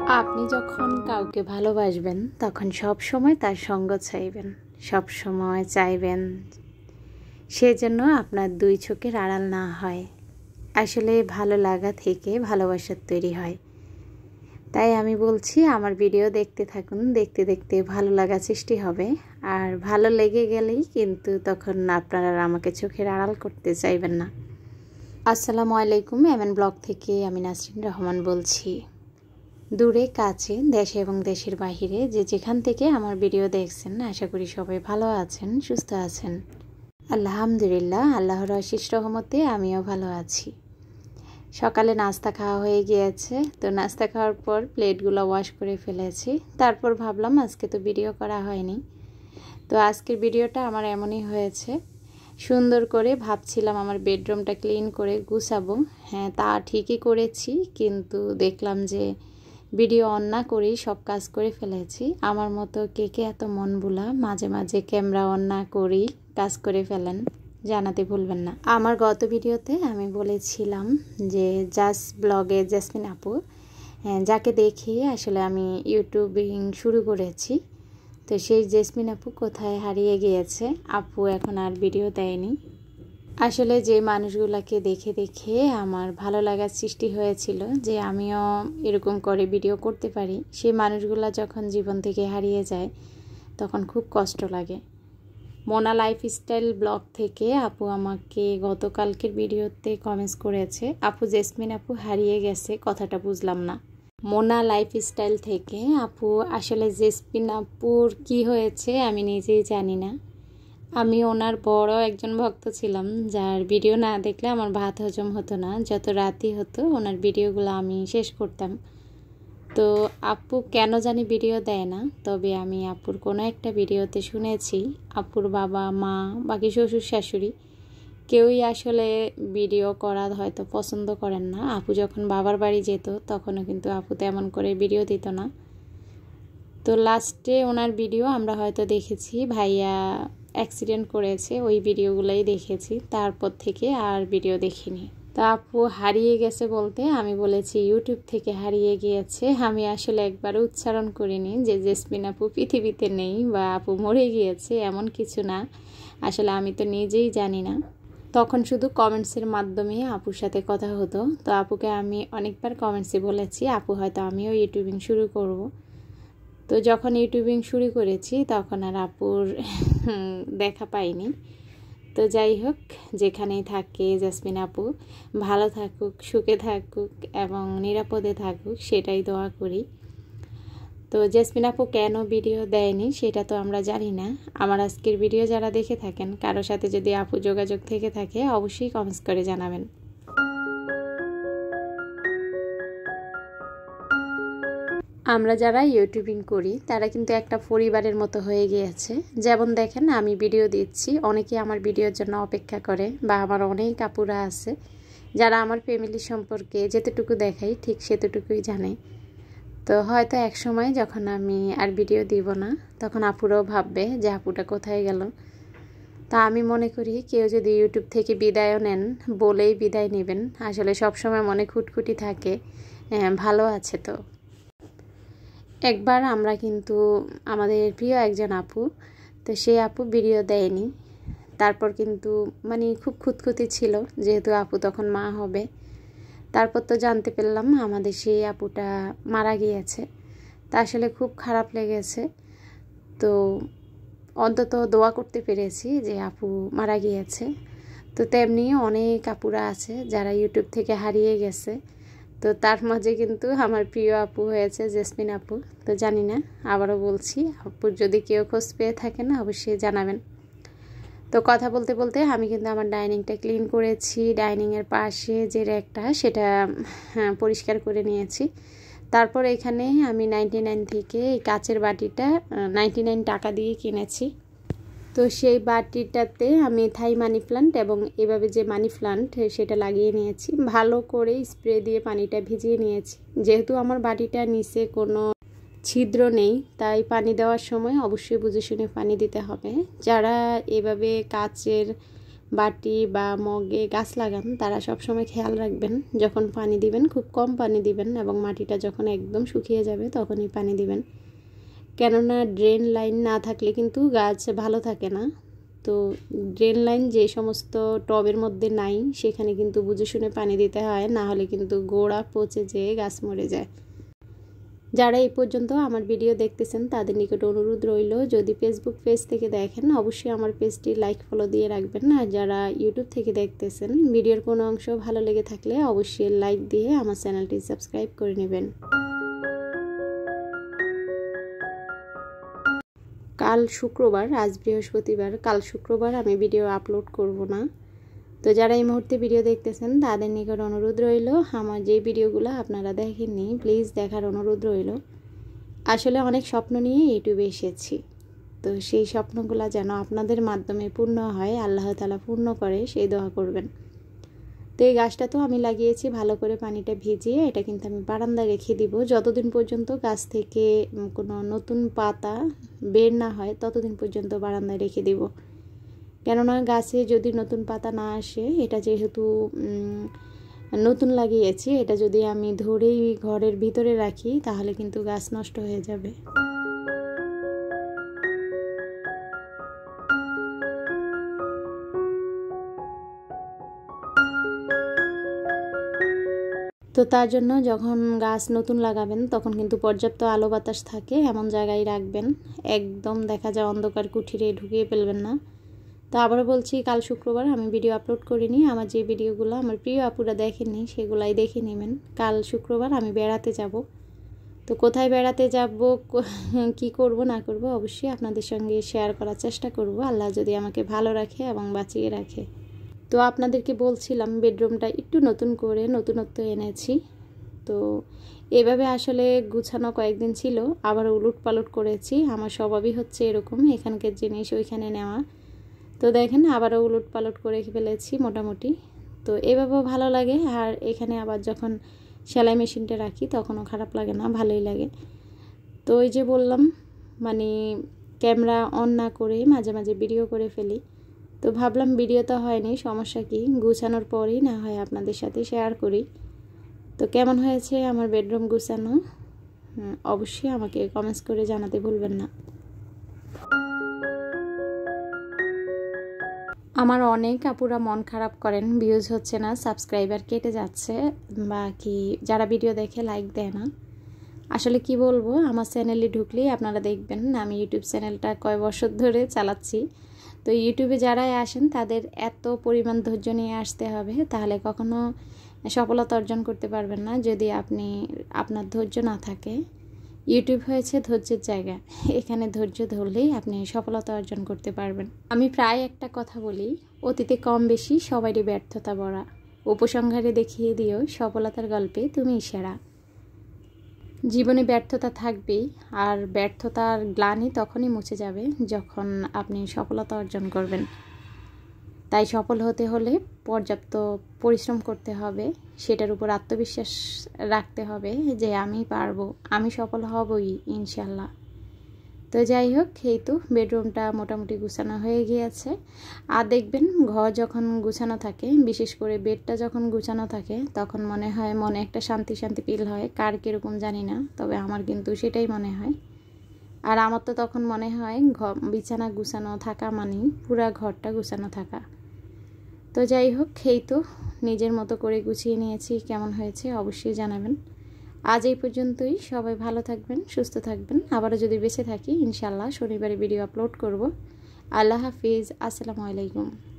আপনি যখন কাউকে ভালোবাসবেন তখন সব সময় তার সঙ্গ চাইবেন, সব সময় চাইবেন সেজন্য আপনার দুই চোখের আড়াল না হয়। আসলে ভালো লাগা থেকে ভালোবাসার তৈরি হয়। তাই আমি বলছি আমার ভিডিও দেখতে থাকুন, দেখতে দেখতে ভালো লাগা সৃষ্টি হবে। আর ভালো লেগে গেলেই কিন্তু তখন আপনারা আমাকে চোখের আড়াল করতে চাইবেন না। আসসালামু আলাইকুম, VLoG থেকে আমি নাসরিন রহমান বলছি। দূরে কাছে, দেশে এবং দেশের বাহিরে যে যেখান থেকে আমার ভিডিও দেখছেন, আশা করি সবাই ভালো আছেন, সুস্থ আছেন। আলহামদুলিল্লাহ, আল্লাহর অশেষ রহমতে আমিও ভালো আছি। সকালে নাস্তা খাওয়া হয়ে গিয়েছে, তো নাস্তা খাওয়ার পর প্লেটগুলো ওয়াশ করে ফেলেছি। তারপর ভাবলাম আজকে তো ভিডিও করা হয়নি, তো আজকের ভিডিওটা আমার এমনই হয়েছে। সুন্দর করে ভাবছিলাম আমার বেডরুমটা ক্লিন করে গুছাবো। হ্যাঁ, তা ঠিকই করেছি, কিন্তু দেখলাম যে ভিডিও অন না করেই সব কাজ করে ফেলেছি। আমার মতো কে কে এত মন ভোলা, মাঝে মাঝে ক্যামেরা অন না করেই কাজ করে ফেলেন, জানাতে ভুলবেন না। আমার গত ভিডিওতে আমি বলেছিলাম যে জাস ব্লগে জেসমিন আপু, যাকে দেখে আসলে আমি ইউটিউবিং শুরু করেছি, তো সেই জেসমিন আপু কোথায় হারিয়ে গিয়েছে। আপু এখন আর ভিডিও দেয়নি। আসলে যে মানুষগুলোকে দেখে দেখে আমার ভালো লাগার সৃষ্টি হয়েছিল যে আমিও এরকম করে ভিডিও করতে পারি, সেই মানুষগুলো যখন জীবন থেকে হারিয়ে যায় তখন খুব কষ্ট লাগে। মোনা লাইফস্টাইল ব্লগ থেকে আপু আমাকে গতকালকের ভিডিওতে কমেন্টস করেছে, আপু জেসমিন আপু হারিয়ে গেছে, কথাটা বুঝলাম না। মোনা লাইফস্টাইল থেকে আপু, আসলে জেসমিন আপুর কি হয়েছে আমি নিজেই জানি না। আমি ওনার বড় একজন ভক্ত ছিলাম, যার ভিডিও না দেখলে আমার ভাত হজম হতো না। যত রাতই হতো ওনার ভিডিওগুলো আমি শেষ করতাম। তো আপু কেন জানি ভিডিও দেয় না, তবে আমি আপুর কোনো একটা ভিডিওতে শুনেছি আপুর বাবা মা বাকি শ্বশুর শাশুড়ি কেউই আসলে ভিডিও করা হয়তো পছন্দ করেন না। আপু যখন বাবার বাড়ি যেত তখনও কিন্তু আপু তেমন করে ভিডিও দিত না। তো লাস্টে ওনার ভিডিও আমরা হয়তো দেখেছি ভাইয়া অ্যাক্সিডেন্ট করেছে, ওই ভিডিওগুলোই দেখেছি, তারপর থেকে আর ভিডিও দেখিনি। তা আপু হারিয়ে গেছে বলতে আমি বলেছি ইউটিউব থেকে হারিয়ে গিয়েছে। আমি আসলে একবার উচ্চারণ করিনি যে জেসমিন আপু পৃথিবীতে নেই বা আপু মরে গিয়েছে, এমন কিছু না। আসলে আমি তো নিজেই জানি না। তখন শুধু কমেন্টসের মাধ্যমে আপুর সাথে কথা হতো। তো আপুকে আমি অনেকবার কমেন্টসে বলেছি আপু হয়তো আমিও ইউটিউবিং শুরু করব। তো যখন ইউটিউবিং শুরু করেছি তখন আর আপুর দেখা পাইনি। তো যাই হোক, যেখানেই থাকে জেসমিন আপু ভালো থাকুক, সুখে থাকুক এবং নিরাপদে থাকুক, সেটাই দোয়া করি। তো জেসমিন আপু কেন ভিডিও দেয়নি সেটা তো আমরা জানি না। আমার আজকের ভিডিও যারা দেখে থাকেন, কারোর সাথে যদি আপু যোগাযোগ থেকে থাকে অবশ্যই কমেন্টস করে জানাবেন। আমরা যারা ইউটিউবিং করি তারা কিন্তু একটা পরিবারের মতো হয়ে গিয়েছে। যেমন দেখেন, আমি ভিডিও দিচ্ছি, অনেকে আমার ভিডিওর জন্য অপেক্ষা করে, বা আমার অনেক আপুরা আছে যারা আমার ফ্যামিলি সম্পর্কে যেতটুকু দেখাই ঠিক সেতটুকুই জানে। তো হয়তো এক সময় যখন আমি আর ভিডিও দিব না তখন আপুরাও ভাববে যে আপুটা কোথায় গেল। তা আমি মনে করি কেউ যদি ইউটিউব থেকে বিদায়ও নেন, বলেই বিদায় নেবেন। আসলে সবসময় মনে খুঁটখুঁটি থাকে ভালো আছে তো। একবার আমরা কিন্তু আমাদের প্রিয় একজন আপু, তো সেই আপু ভিডিও দেয়নি। তারপর কিন্তু খুব খুঁতখুঁতি ছিল, যেহেতু আপু তখন মা হবে। তারপর তো জানতে পারলাম আমাদের সেই আপুটা মারা গিয়েছে। তা আসলে খুব খারাপ লেগেছে। তো অন্তত দোয়া করতে পেরেছি যে আপু মারা গিয়েছে। তো তেমনি অনেক আপুরা আছে যারা ইউটিউব থেকে হারিয়ে গেছে। তো তার মাঝে কিন্তু আমার প্রিয় আপু হয়েছে জেসমিন আপু। তো জানি না, আবারও বলছি আপুর যদি কেউ খোঁজ পেয়ে থাকেন অবশ্যই জানাবেন। তো কথা বলতে বলতে আমি কিন্তু আমার ডাইনিংটা ক্লিন করেছি। ডাইনিংয়ের পাশে যে র্যাকটা সেটা পরিষ্কার করে নিয়েছি। তারপর এখানে আমি 99 থেকে এই কাচের বাটিটা 99 টাকা দিয়ে কিনেছি। তো সেই বাটিটাতে আমি থাই মানি প্লান্ট এবং এভাবে যে মানি প্লান্ট সেটা লাগিয়ে নিয়েছি। ভালো করে স্প্রে দিয়ে পানিটা ভিজিয়ে নিয়েছি। যেহেতু আমার বাটিটার নিচে কোনো ছিদ্র নেই, তাই পানি দেওয়ার সময় অবশ্যই বুঝে শুনে পানি দিতে হবে। যারা এভাবে কাচের বাটি বা মগে গাছ লাগান তারা সব সময় খেয়াল রাখবেন যখন পানি দিবেন খুব কম পানি দিবেন এবং মাটিটা যখন একদম শুকিয়ে যাবে তখনই পানি দিবেন। কেননা ড্রেন লাইন না থাকলে কিন্তু গাছ ভালো থাকে না। তো ড্রেন লাইন যে সমস্ত টবের মধ্যে নাই সেখানে কিন্তু বুঝে শুনে পানি দিতে হয়, না হলে কিন্তু গোড়া পচে যেয়ে গাছ মরে যায়। যারা এই পর্যন্ত আমার ভিডিও দেখতেছেন তাদের নিকট অনুরোধ রইল, যদি ফেসবুক পেজ থেকে দেখেন অবশ্যই আমার পেজটি লাইক ফলো দিয়ে রাখবেন। আর যারা ইউটিউব থেকে দেখতেছেন ভিডিওর কোনো অংশ ভালো লেগে থাকলে অবশ্যই লাইক দিয়ে আমার চ্যানেলটি সাবস্ক্রাইব করে নেবেন। কাল শুক্রবার, আজ বৃহস্পতিবার, কাল শুক্রবার আমি ভিডিও আপলোড করব না। তো যারা এই মুহূর্তে ভিডিও দেখতেছেন তাদের নিকট অনুরোধ রইল, আমার যে ভিডিওগুলো আপনারা দেখেননি প্লিজ দেখার অনুরোধ রইল। আসলে অনেক স্বপ্ন নিয়ে ইউটিউবে এসেছি, তো সেই স্বপ্নগুলো যেন আপনাদের মাধ্যমে পূর্ণ হয়, আল্লাহ তাআলা পূর্ণ করে সেই দোয়া করবেন। তো এই গাছটা তো আমি লাগিয়েছি ভালো করে পানিটা ভিজিয়ে, এটা কিন্তু আমি বারান্দায় রেখে দিব যতদিন পর্যন্ত গাছ থেকে কোনো নতুন পাতা বের না হয় ততদিন পর্যন্ত বারান্দায় রেখে দিব। কেননা গাছে যদি নতুন পাতা না আসে, এটা যেহেতু নতুন লাগিয়েছি, এটা যদি আমি ধরেই ঘরের ভিতরে রাখি তাহলে কিন্তু গাছ নষ্ট হয়ে যাবে। তো তার জন্য যখন গাছ নতুন লাগাবেন তখন কিন্তু পর্যাপ্ত আলো বাতাস থাকে এমন জায়গায় রাখবেন, একদম দেখা যায় অন্ধকার কুঠিরে ঢুকিয়ে ফেলবেন না। তো আবারও বলছি, কাল শুক্রবার আমি ভিডিও আপলোড করিনি, আমার যে ভিডিওগুলো আমার প্রিয় আপুরা দেখেননি সেগুলাই দেখে নেবেন। কাল শুক্রবার আমি বেড়াতে যাব, তো কোথায় বেড়াতে যাব, কি করব না করব অবশ্যই আপনাদের সঙ্গে শেয়ার করার চেষ্টা করব, আল্লাহ যদি আমাকে ভালো রাখে এবং বাঁচিয়ে রাখে। তো আপনাদেরকে বলছিলাম বেডরুমটা একটু নতুন করে নতুনত্ব এনেছি। তো এভাবে আসলে গুছানো কয়েকদিন ছিল, আবার উলট পালট করেছি, আমার স্বভাবই হচ্ছে এরকম, এখানকার জিনিস ওইখানে নেওয়া। তো দেখেন আবারও উলট পালট করে ফেলেছি মোটামুটি। তো এভাবেও ভালো লাগে, আর এখানে আবার যখন সেলাই মেশিনটা রাখি তখনও খারাপ লাগে না, ভালোই লাগে। তো ওই যে বললাম মানে ক্যামেরা অন না করে মাঝে মাঝে ভিডিও করে ফেলি, তো ভাবলাম ভিডিও তো হয়নি, সমস্যা কি, গুছানোর পরেই না হয় আপনাদের সাথে শেয়ার করি। তো কেমন হয়েছে আমার বেডরুম গুছানো অবশ্যই আমাকে কমেন্টস করে জানাতে ভুলবেন না। আমার অনেক আপুরা মন খারাপ করেন, ভিউজ হচ্ছে না, সাবস্ক্রাইবার কেটে যাচ্ছে, বা কি যারা ভিডিও দেখে লাইক দেয় না। আসলে কি বলবো, আমার চ্যানেলে ঢুকলেই আপনারা দেখবেন আমি ইউটিউব চ্যানেলটা কয় বছর ধরে চালাচ্ছি। তো ইউটিউবে যারাই আসেন তাদের এত পরিমাণ ধৈর্য নিয়ে আসতে হবে, তাহলে কখনো সফলতা অর্জন করতে পারবেন না যদি আপনার ধৈর্য না থাকে। ইউটিউব হয়েছে ধৈর্যের জায়গা, এখানে ধৈর্য ধরলেই আপনি সফলতা অর্জন করতে পারবেন। আমি প্রায় একটা কথা বলি, অতীতে কম বেশি সবারই ব্যর্থতা ভরা, উপসংহারে দেখিয়ে দিও সফলতার গল্পে তুমি সেরা। জীবনে ব্যর্থতা থাকবেই, আর ব্যর্থতার গ্লানি তখনই মুছে যাবে যখন আপনি সফলতা অর্জন করবেন। তাই সফল হতে হলে পর্যাপ্ত পরিশ্রম করতে হবে, সেটার উপর আত্মবিশ্বাস রাখতে হবে যে আমি পারবো, আমি সফল হবই ইনশাল্লাহ। তো যাই হোক, এই তো বেডরুমটা মোটামুটি গুছানো হয়ে গিয়েছে। আর দেখবেন ঘর যখন গুছানো থাকে, বিশেষ করে বেডটা যখন গুছানো থাকে তখন মনে হয় মনে একটা শান্তি শান্তি ফিল হয়, কার কীরকম জানি না, তবে আমার কিন্তু সেটাই মনে হয়। আর আমার তো তখন মনে হয় বিছানা গুছানো থাকা মানেই পুরা ঘরটা গুছানো থাকা। তো যাই হোক, এই তো নিজের মতো করে গুছিয়ে নিয়েছি, কেমন হয়েছে অবশ্যই জানাবেন। আজ এই পর্যন্তই, সবাই ভালো থাকবেন, সুস্থ থাকবেন, আবারও যদি বেঁচে থাকি ইনশাল্লাহ শনিবারে ভিডিও আপলোড করব। আল্লাহ হাফিজ, আসসালামু আলাইকুম।